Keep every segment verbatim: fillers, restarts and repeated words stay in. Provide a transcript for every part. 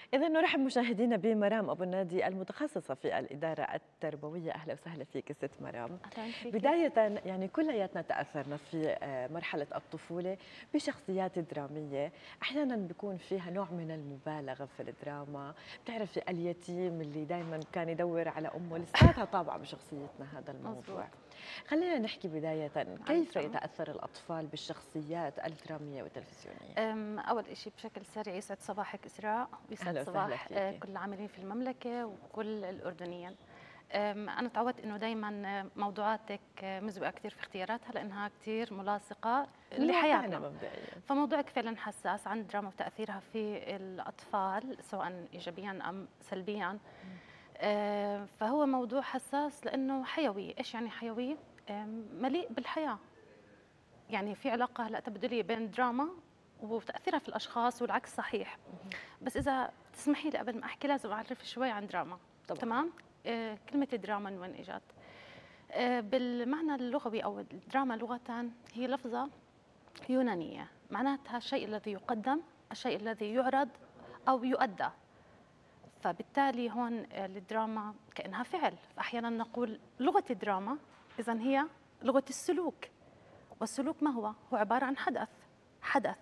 إذا نرحب مشاهدينا بمرام أبو النادي المتخصصة في الإدارة التربوية. أهلا وسهلا فيك ست مرام. أهلا فيك. بداية يعني كلياتنا تأثرنا في مرحلة الطفولة بشخصيات درامية، أحيانا بيكون فيها نوع من المبالغة في الدراما. بتعرفي اليتيم اللي دائما كان يدور على أمه، لساتها طابعة بشخصيتنا هذا الموضوع. مزبوط. خلينا نحكي بداية، كيف يتأثر الأطفال بالشخصيات الدرامية والتلفزيونية؟ أول شيء بشكل سريع، يسعد صباحك إسراء ويسعد صباح كل العاملين في المملكة وكل الأردنيين. أنا تعودت إنه دائما موضوعاتك مزبقة كثير في اختياراتها لأنها كثير ملاصقة لحياتنا. فموضوعك فعلا حساس عن الدراما وتأثيرها في الأطفال سواء إيجابيا أم سلبيا. فهو موضوع حساس لأنه حيوي. إيش يعني حيوي؟ مليء بالحياة. يعني في علاقة هلا تبدلية بين الدراما وتأثيرها في الأشخاص والعكس صحيح. بس إذا تسمحي لي قبل ما أحكي لازم أعرف شوي عن دراما. طبعا. تمام؟ آه كلمة الدراما من وين إجت؟ آه بالمعنى اللغوي أو الدراما لغة هي لفظة يونانية، معناتها الشيء الذي يقدم، الشيء الذي يعرض أو يؤدى. فبالتالي هون الدراما كأنها فعل، فأحيانا نقول لغة الدراما إذن هي لغة السلوك. والسلوك ما هو؟ هو عبارة عن حدث حدث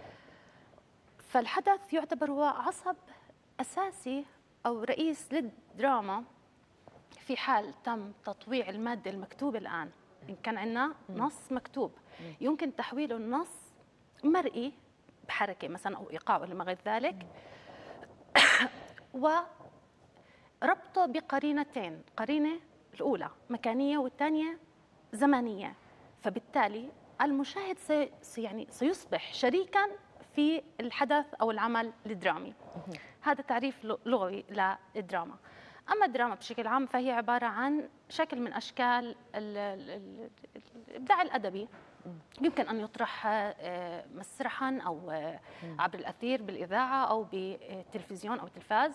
فالحدث يعتبر هو عصب أساسي أو رئيس للدراما. في حال تم تطويع المادة المكتوبة الآن، إن كان عندنا نص مكتوب يمكن تحويله النص مرئي بحركة مثلا أو إيقاع ولا ما غير ذلك، وربطه بقرينتين، قرينة الأولى مكانية والثانية زمنية. فبالتالي المشاهد سي يعني سيصبح شريكا في الحدث أو العمل الدرامي. هذا تعريف لغوي للدراما. أما الدراما بشكل عام فهي عبارة عن شكل من أشكال الإبداع الأدبي، يمكن أن يطرح مسرحا أو عبر الأثير بالإذاعة أو بالتلفزيون أو التلفاز.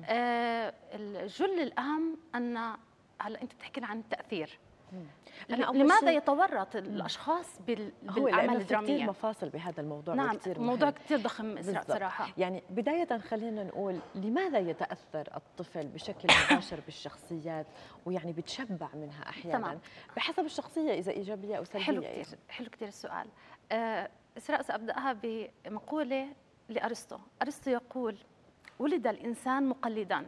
الجل الأهم أن هلا أنت بتحكي عن التأثير. لماذا يتورط الاشخاص بالاعمال الدراميه؟ كثير مفاصل بهذا الموضوع. نعم، موضوع كثير ضخم إسراء صراحه. يعني بدايه خلينا نقول لماذا يتاثر الطفل بشكل مباشر بالشخصيات ويعني بتشبع منها احيانا؟ تمام. بحسب الشخصيه اذا ايجابيه او سلبيه. حلو كثير، حلو كثير السؤال. آه إسراء سابداها بمقوله لارسطو. ارسطو يقول: ولد الانسان مقلدا،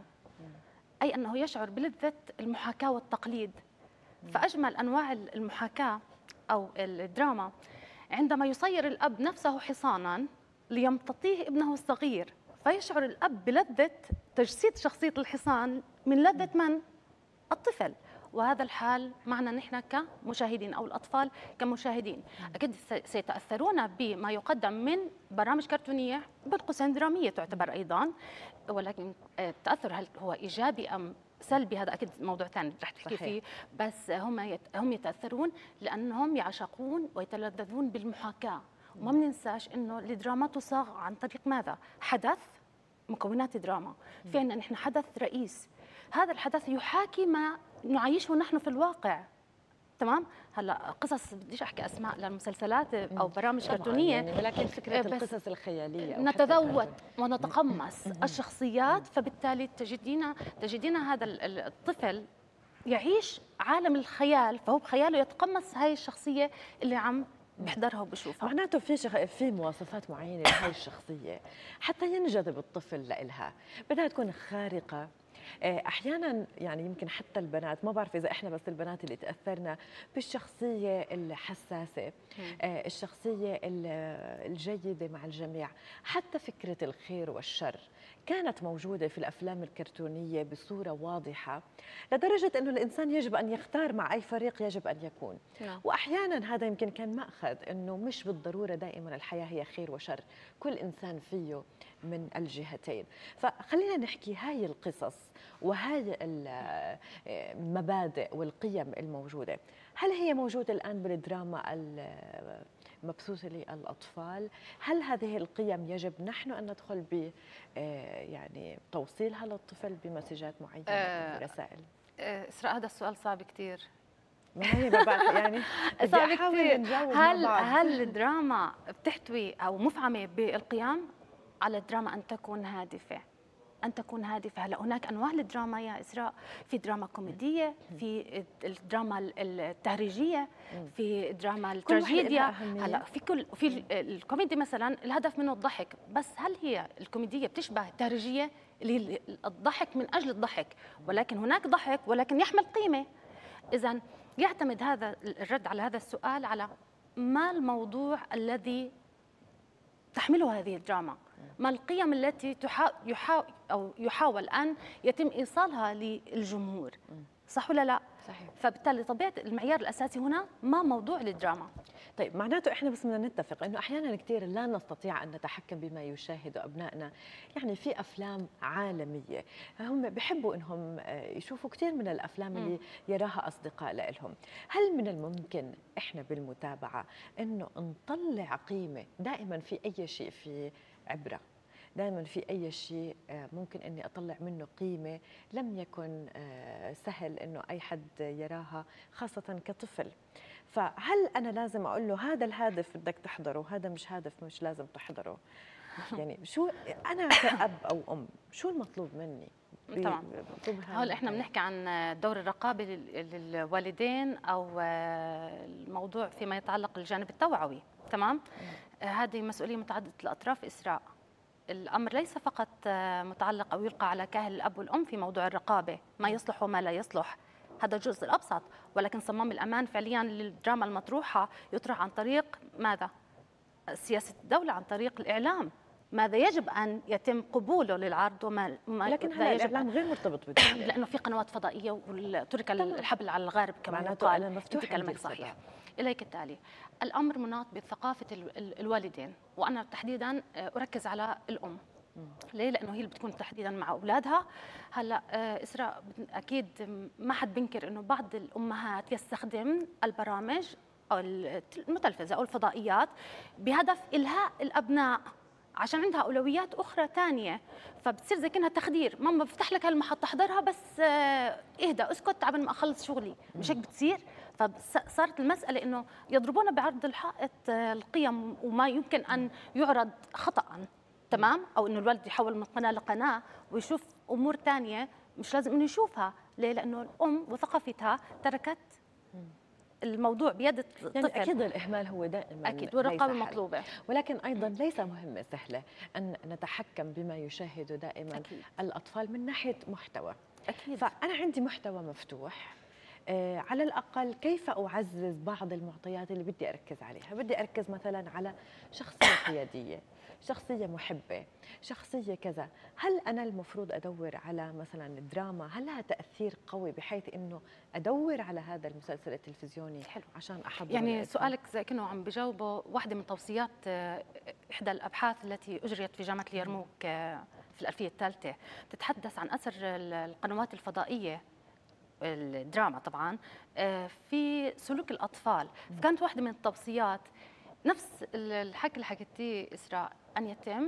اي انه يشعر بلذه المحاكاه والتقليد. فأجمل أنواع المحاكاة أو الدراما عندما يصير الأب نفسه حصاناً ليمتطيه ابنه الصغير، فيشعر الأب بلذة تجسيد شخصية الحصان من لذة من؟ الطفل. وهذا الحال معنا نحن كمشاهدين أو الأطفال كمشاهدين. أكيد سيتأثرون بما يقدم من برامج كرتونية بالقوسين درامية تعتبر أيضاً، ولكن التأثر هل هو إيجابي أم سلبي هذا اكيد موضوع ثاني رح تحكي فيه. بس هم هم يتاثرون لانهم يعشقون ويتلذذون بالمحاكاه. وما بننساش انه الدراما تصاغ عن طريق ماذا؟ حدث، مكونات دراما. في عندنا نحن حدث رئيس، هذا الحدث يحاكي ما نعيشه نحن في الواقع. تمام؟ هلا قصص بديش احكي اسماء للمسلسلات او برامج كرتونيه يعني، ولكن فكره القصص الخياليه نتذوق ونتقمص الشخصيات. فبالتالي تجدين تجدين هذا الطفل يعيش عالم الخيال، فهو بخياله يتقمص هاي الشخصيه اللي عم بحضرها وبشوفها. معناته في شخ... في مواصفات معينه لهي الشخصيه حتى ينجذب الطفل لإلها، بدها تكون خارقه. احيانا يعني يمكن حتى البنات، ما بعرف اذا احنا بس البنات اللي تاثرنا بالشخصيه الحساسه، الشخصيه الجيده مع الجميع. حتى فكره الخير والشر كانت موجوده في الافلام الكرتونيه بصوره واضحه، لدرجه انه الانسان يجب ان يختار مع اي فريق يجب ان يكون. واحيانا هذا يمكن كان ماخذ انه مش بالضروره دائما الحياه هي خير وشر، كل انسان فيه من الجهتين. فخلينا نحكي هاي القصص وهاي المبادئ والقيم الموجودة، هل هي موجودة الآن بالدراما المبثوثة للأطفال؟ هل هذه القيم يجب نحن أن ندخل ب يعني توصيلها للطفل بمسجات معينة أو برسائل؟ إسراء هذا السؤال صعب كثير. ما هي يعني صعب كثير. هل هل الدراما بتحتوي أو مفعمة بالقيم؟ على الدراما أن تكون هادفة. ان تكون هادفه. هلا هناك انواع للدراما يا اسراء، في دراما كوميديه، في الدراما التهريجيه، في دراما التراجيديا. هلا في كل في الكوميدي مثلا الهدف منه الضحك، بس هل هي الكوميديه بتشبه التهريجيه اللي الضحك من اجل الضحك، ولكن هناك ضحك ولكن يحمل قيمه. اذا يعتمد هذا الرد على هذا السؤال على ما الموضوع الذي تحمله هذه الدراما، ما القيم التي تحا... يحا... أو يحاول أن يتم إيصالها للجمهور، صح ولا لا؟ صحيح. فبالتالي طبيعة المعيار الأساسي هنا ما موضوع الدراما. طيب معناته احنا بس بدنا نتفق انه احيانا كثير لا نستطيع ان نتحكم بما يشاهده ابنائنا، يعني في افلام عالميه هم بحبوا انهم يشوفوا كثير من الافلام اللي يراها اصدقاء لهم، هل من الممكن احنا بالمتابعه انه نطلع قيمه دائما في اي شيء، في عبره دائما في أي شيء ممكن أني أطلع منه قيمة لم يكن سهل أنه أي حد يراها خاصة كطفل؟ فهل أنا لازم أقول له هذا الهدف بدك تحضره، هذا مش هدف مش لازم تحضره؟ يعني شو أنا كأب أو أم شو المطلوب مني؟ طبعا هون احنا بنحكي عن دور الرقابه للوالدين او الموضوع فيما يتعلق بالجانب التوعوي، تمام؟ هذه مسؤوليه متعدده الاطراف اسراء. الامر ليس فقط متعلق او يلقى على كاهل الاب والام في موضوع الرقابه، ما يصلح وما لا يصلح، هذا الجزء الابسط، ولكن صمام الامان فعليا للدراما المطروحه يطرح عن طريق ماذا؟ سياسه الدوله، عن طريق الاعلام، ماذا يجب ان يتم قبوله للعرض وما ما لكن هذا الاعلام غير مرتبط بالدوله لانه في قنوات فضائيه وترك الحبل على الغارب كما معناته انا مفتوح كلامك صحيح. اليك التالي، الامر مناط بثقافه الوالدين، وانا تحديدا اركز على الام. ليه؟ لانه هي اللي بتكون تحديدا مع اولادها. هلا اسراء اكيد ما حد بينكر انه بعض الامهات يستخدم البرامج او المتلفزه او الفضائيات بهدف الهاء الابناء عشان عندها اولويات اخرى ثانيه، فبتصير زي كانها تخدير، ماما بفتح لك هالمحطه احضرها بس اهدى اسكت قبل ما اخلص شغلي، مش هيك بتصير؟ فصارت المساله انه يضربون بعرض الحائط القيم وما يمكن ان يعرض خطا، تمام؟ او انه الولد يحول من قناه لقناه ويشوف امور ثانيه مش لازم انه يشوفها. ليه؟ لانه الام وثقافتها تركت الموضوع بيد الطفل. يعني أكيد الإهمال هو دائما أكيد والرقابة مطلوبة، ولكن أيضا ليس مهمة سهلة أن نتحكم بما يشاهد دائما أكيد الأطفال من ناحية محتوى. أكيد. فأنا عندي محتوى مفتوح، آه على الأقل كيف أعزز بعض المعطيات اللي بدي أركز عليها؟ بدي أركز مثلا على شخصية قيادية، شخصية محبة، شخصية كذا. هل أنا المفروض أدور على مثلا دراما هل لها تأثير قوي بحيث إنه أدور على هذا المسلسل التلفزيوني حلو عشان أحضر؟ يعني سؤالك زي كأنه عم بجاوبه واحدة من توصيات إحدى الأبحاث التي أجريت في جامعة اليرموك في الألفية الثالثة، تتحدث عن أثر القنوات الفضائية الدراما طبعا في سلوك الأطفال. كانت واحدة من التوصيات نفس الحكي اللي حكيتيه إسراء، أن يتم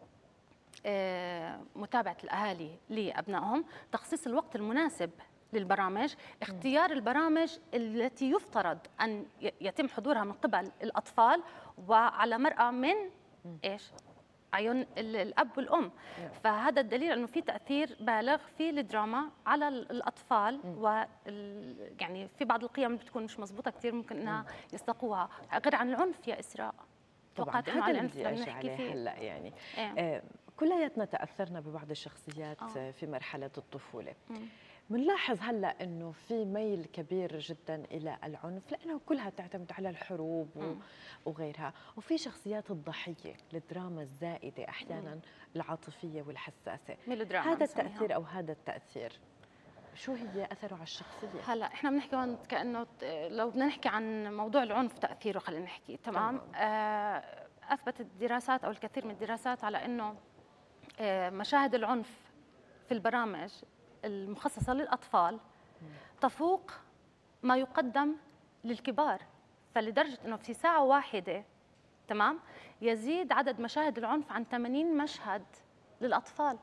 متابعة الأهالي لأبنائهم، تخصيص الوقت المناسب للبرامج، اختيار البرامج التي يفترض أن يتم حضورها من قبل الأطفال وعلى مرأى من إيش؟ عيون الأب والأم. فهذا الدليل أنه في تأثير بالغ في الدراما على الأطفال، و يعني في بعض القيم بتكون مش مزبوطة كثير ممكن أنها يستقوها، غير عن العنف يا إسراء. طبعا هذا اللي بدي أرجع عليه هلا. يعني إيه؟ آه كلياتنا تأثرنا ببعض الشخصيات آه. في مرحلة الطفولة. بنلاحظ هلا انه في ميل كبير جدا الى العنف لانه كلها تعتمد على الحروب و... وغيرها، وفي شخصيات الضحيه، الدراما الزائده احيانا، العاطفيه والحساسه. هذا التاثير او هذا التاثير شو هي اثره على الشخصيه؟ هلا احنا بنحكي هون كانه لو بدنا نحكي عن موضوع العنف تاثيره، خلينا نحكي تمام. آه اثبتت الدراسات او الكثير من الدراسات على انه آه مشاهد العنف في البرامج المخصصة للأطفال تفوق ما يقدم للكبار، فلدرجة أنه في ساعة واحدة تمام يزيد عدد مشاهد العنف عن ثمانين مشهد للأطفال.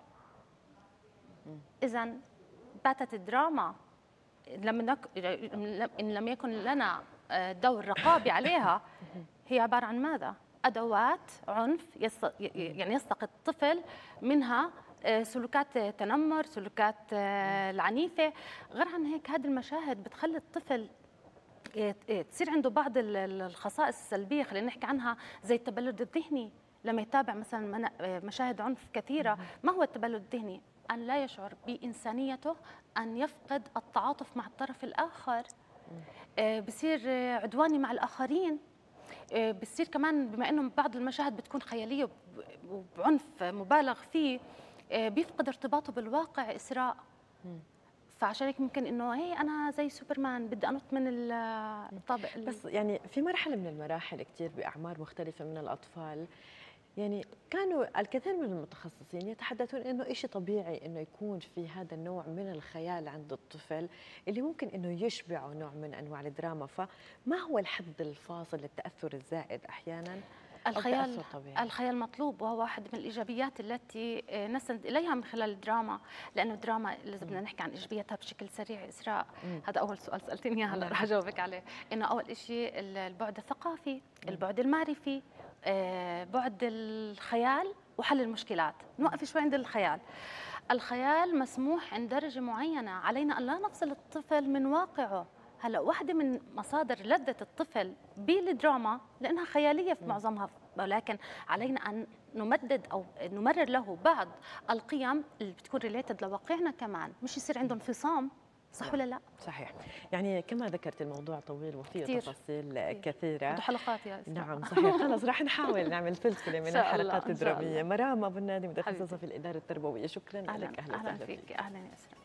إذن باتت الدراما لم إن لم يكن لنا دور رقابي عليها هي عبارة عن ماذا؟ أدوات عنف يعني يستقي الطفل منها آه، سلوكات تنمر، سلوكات آه، العنيفه. غير عن هيك هذه المشاهد بتخلي الطفل آه، آه، تصير عنده بعض ال- ال- الخصائص السلبيه، خلينا نحكي عنها، زي التبلد الذهني. لما يتابع مثلا من- آه، مشاهد عنف كثيره. ما هو التبلد الذهني؟ ان لا يشعر بانسانيته، ان يفقد التعاطف مع الطرف الاخر، آه، بصير آه، عدواني مع الاخرين. آه، بتصير كمان بما انه بعض المشاهد بتكون خياليه وب- وبعنف مبالغ فيه، آه، بيفقد ارتباطه بالواقع اسراء. فعشان هيك ممكن انه هي انا زي سوبرمان بدي انط من ال- الطابق ال- بس يعني في مرحلة من المراحل كتير بأعمار مختلفة من الأطفال، يعني كانوا الكثير من المتخصصين يتحدثون انه إشي طبيعي انه يكون في هذا النوع من الخيال عند الطفل اللي ممكن انه يشبعه نوع من انواع الدراما. فما هو الحد الفاصل للتاثر الزائد احيانا او الخيال. تاثر طبيعي؟ الخيال مطلوب، وهو واحد من الايجابيات التي آه، نستند اليها من خلال الدراما، لانه الدراما اذا بدنا نحكي عن ايجابياتها بشكل سريع اسراء. مم. هذا اول سؤال سالتني هلا نعم. رح اجاوبك عليه. انه اول شيء البعد الثقافي، البعد المعرفي، آه، بعد الخيال وحل المشكلات. نوقف شوي عند الخيال. الخيال مسموح عند درجه معينه، علينا ان لا نفصل الطفل من واقعه. هلا واحدة من مصادر لذة الطفل بالدراما لأنها خيالية في معظمها، ولكن علينا أن نمدد أو نمرر له بعض القيم اللي بتكون ريليتد لواقعنا كمان، مش يصير عنده انفصام. صح ولا لا؟ صحيح. يعني كما ذكرت الموضوع طويل وفيه كتير. تفاصيل كتير. كثيرة. عنده حلقات يا إسراء. نعم صحيح. خلص راح نحاول نعمل سلسلة من إن شاء الله، الحلقات إن شاء الدرامية. الله. مرام أبو النادي متخصصة حبيبتي. في الإدارة التربوية، شكرا أهلا لك. أهلا أهلا وسهلا فيك. أهلا يا إسراء.